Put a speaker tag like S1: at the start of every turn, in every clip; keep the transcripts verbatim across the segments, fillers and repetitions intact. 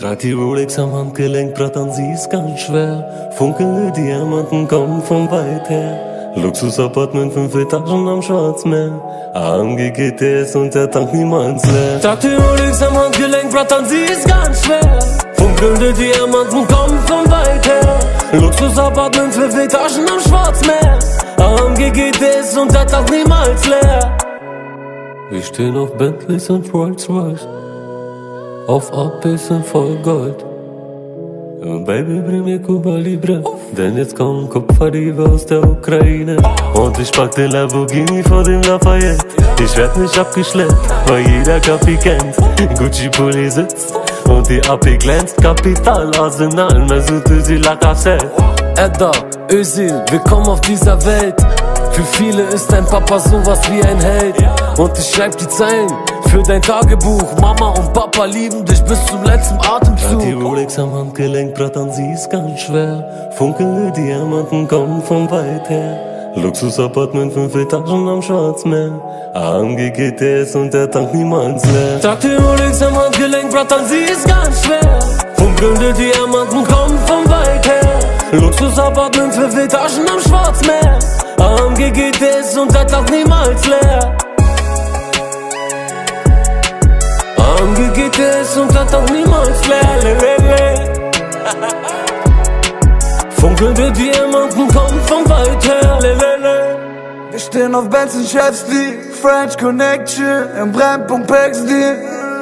S1: Trag die Rolex am Handgelenk, Bratan, sie ist ganz schwer. Funkelnde Diamanten kommen von weit her. Luxus-Apartment, fünf Etagen am Schwarzmeer. A M G G T S und der Tank niemals leer. Trag die Rolex am Handgelenk, Bratan, sie ist ganz schwer. Funkelnde Diamanten kommen von weit her. Luxus-Apartment, fünf Etagen am Schwarzmeer. A M G G T S und der Tank niemals leer. Wir stehen auf Bentleys und Rolls-Royce, auf A Ps und voll Gold. Und Baby, bring mir Cuba Libre, denn jetzt kommen Kupferdiebe aus der Ukraine. Und ich pack den Lamborghini vor dem Lafayette. Ich werd nicht abgeschleppt, weil jeder Kapi kennt. Gucci-Pulli sitzt und die A P glänzt. Kapital, Arsenal, Mesut Özil, Lacazette. Edda, Özil, willkommen auf dieser Welt. Für viele ist dein Papa sowas wie ein Held. Und ich schreib die Zeilen für dein Tagebuch. Mama und Papa lieben dich bis zum letzten Atemzug. Die Rolex am Handgelenk, Bratan, sie ist ganz schwer. Funkelnde Diamanten kommen von weit her. Luxus-Apartment, fünf Etagen am Schwarzmeer. A M G G T S und der Tank niemals leer. Trag die Rolex am Handgelenk, Bratan, sie ist ganz schwer. Funkelnde Diamanten kommen von weit her. Luxus-Apartment, fünf Etagen am Schwarzmeer. A M G G T S und der Tank niemals leer. A M G G T S und der Tank niemals leer. Le, le, le. Funkelnde Diamanten kommen von weit her. Le, le, le.
S2: Wir stehen auf Benz und Chefsdeal, French Connection im Brennpunkt Pax-Deal.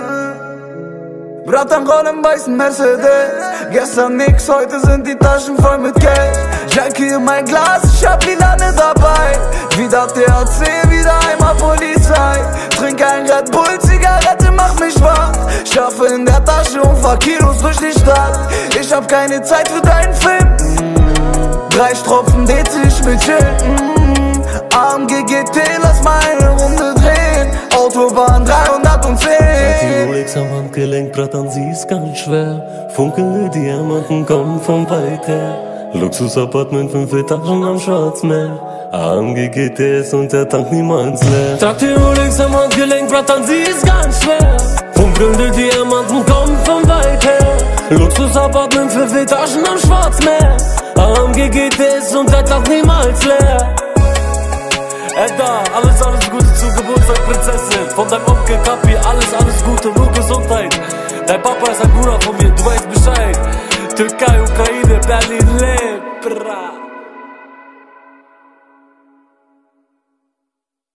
S2: Bratan roll im weißen Mercedes. Gestern nix, heute sind die Taschen voll mit Cash. Jackie in mein Glas, ich hab Lilane dabei. Wieder T H C, wieder einmal Polizei. Trink ein Red Bull, Zigarette, mach mich wach. Schaffe in der Tasche und fahr Kilos durch die Stadt. Ich hab keine Zeit für deinen Film. Drei Stropfen D C, ich will chillen. A M G G T, lass mal eine Runde drehen. Autobahn dreihundertzehn.
S1: Die Rolex am Handgelenk, Bratan, sie ist ganz schwer. Funkelnde Diamanten kommen von weit her. Luxus-Apartment, fünf Etagen am Schwarzmeer. A M G G T S und der Tank niemals leer. Trag die Rolex am Handgelenk, Bratan, sie ist ganz schwer. Funkelnde Diamanten kommen von weit her. Luxus-Apartment, fünf Etagen am Schwarzmeer. A M G G T S und der Tank niemals leer. Edda, alles, alles Gute zur Geburtstag, Prinzessin. Von deinem Onkel Kapi, alles, alles Gute, nur Gesundheit. Dein Papa ist ein Bruder von mir, du weißt Bescheid. Türkei, Ukraine, Berlin, lebt.